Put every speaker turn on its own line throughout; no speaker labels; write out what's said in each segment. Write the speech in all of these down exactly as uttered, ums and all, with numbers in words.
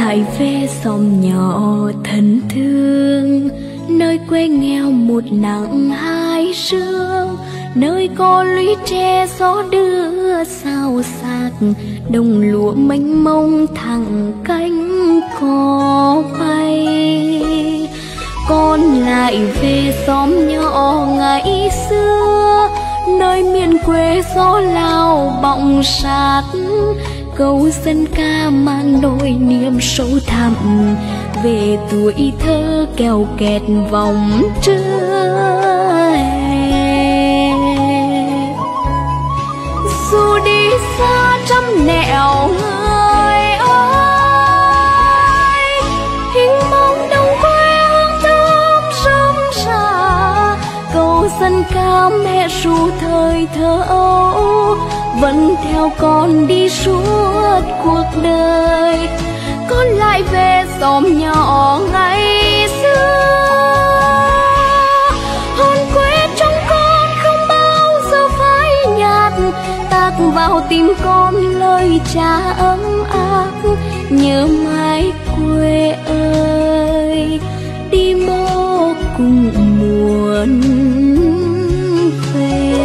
lại về xóm nhỏ thân thương, nơi quê nghèo một nắng hai sương, nơi có lũy tre gió đưa sao xạc, đồng lúa mênh mông thẳng cánh cò bay. Con lại về xóm nhỏ ngày xưa, nơi miền quê gió lao bọng sát, câu dân ca mang nỗi niềm sâu thẳm về tuổi thơ kèo kẹt vòng trưa hè. Dù đi xa trăm nẻo người ơi, hình bóng đồng quê hương thơm rơm rạ, câu dân ca mẹ ru thời thơ ấu vẫn theo con đi suốt cuộc đời. Con lại về xóm nhỏ ngày xưa, hồn quê trong con không bao giờ phai nhạt, tạc vào tim con lời cha ấm áp, nhớ mãi quê ơi, đi mô cùng muốn về.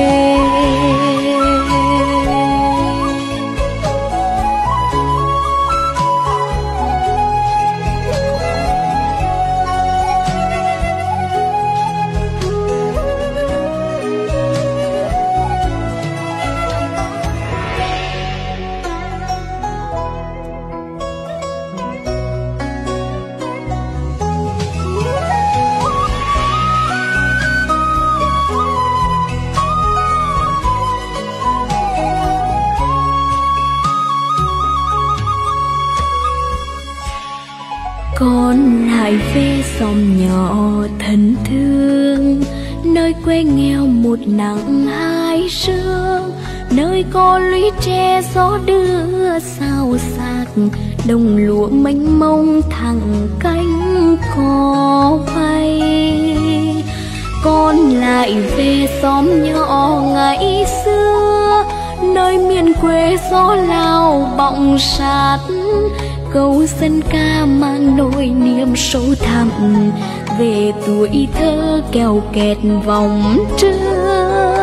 Con lại về xóm nhỏ thân thương, nơi quê nghèo một nắng hai sương, nơi có lũy tre gió đưa sao xạc, đồng lúa mênh mông thẳng cánh cò bay. Con lại về xóm nhỏ ngày xưa, nơi miền quê gió lao bọng sát, câu dân ca mang nỗi niềm sâu thẳm về tuổi thơ kèo kẹt vòng trưa